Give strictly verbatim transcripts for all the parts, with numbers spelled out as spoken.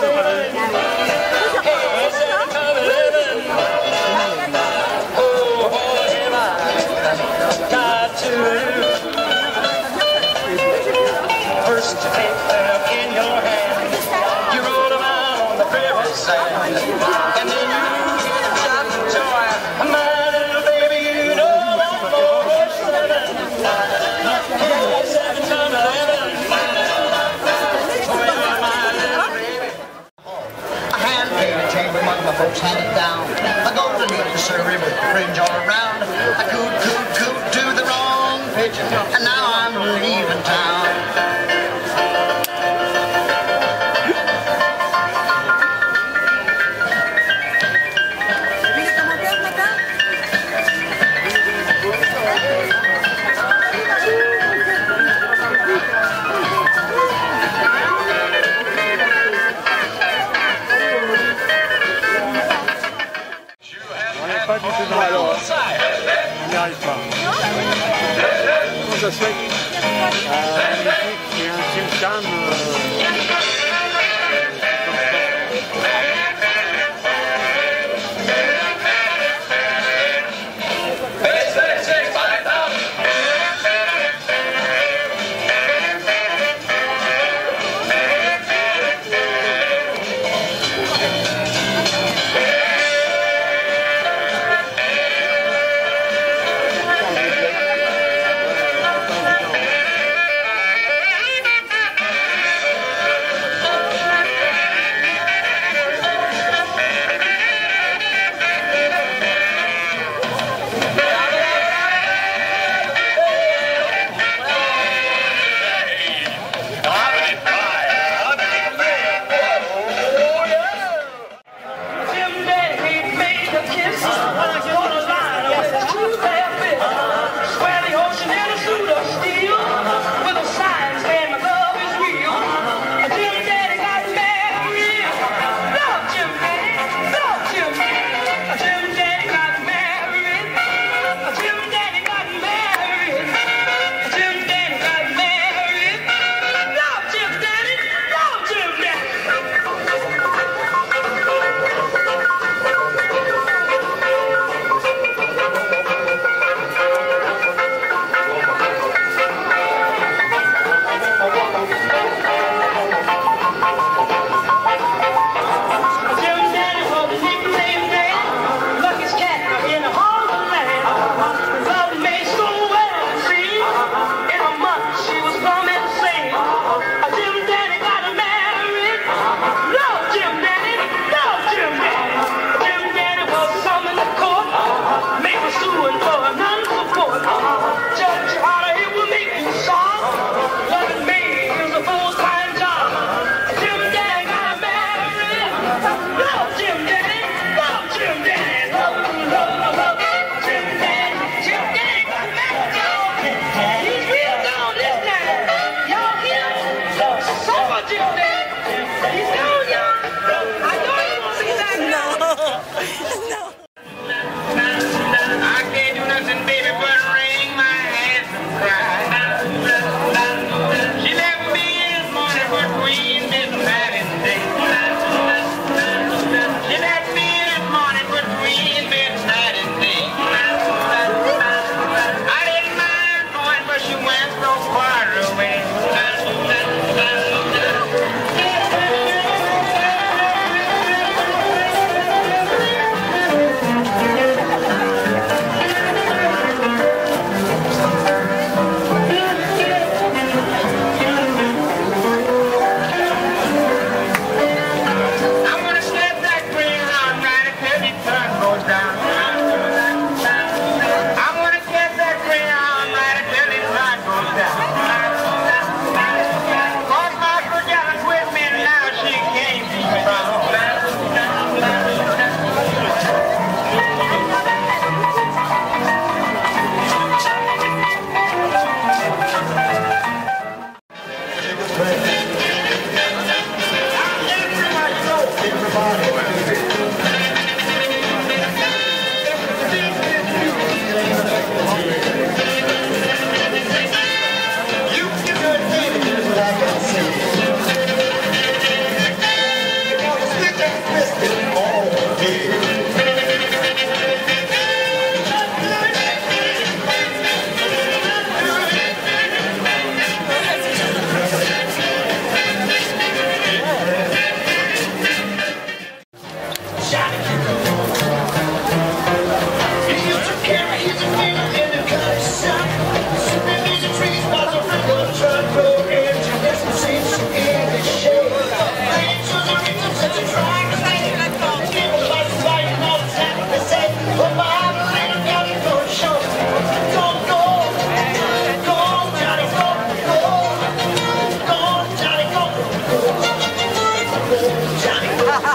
First you take them in your hand, you roll them out on the prairie sand, and then you shout for joy, my little baby, you know I'm for seven. Hey, seven times eleven. Well, my little baby. A hand-painted table among my folks had it down. A golden eagle surrey with fringe all around. I coot, coot, coot to the wrong pigeon, and now I'm leaving town. Pas du tout dans l'eau, on n'y arrive pas. Comment ça se fait? euh, Magnifique, c'est un film calme. Euh...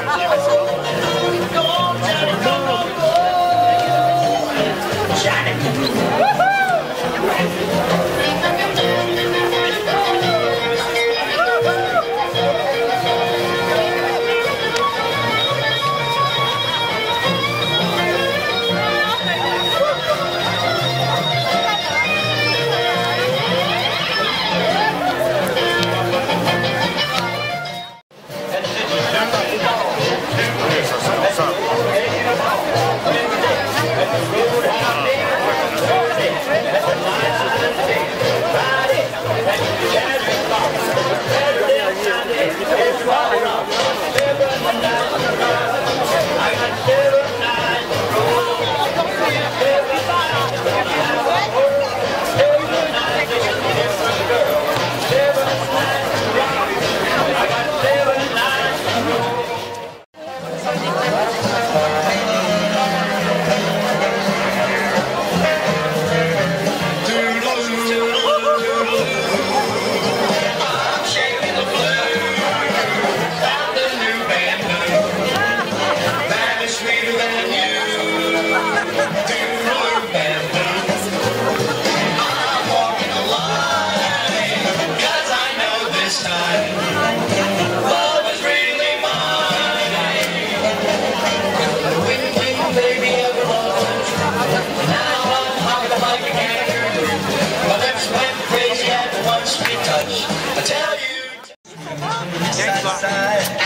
I tell you, side to side.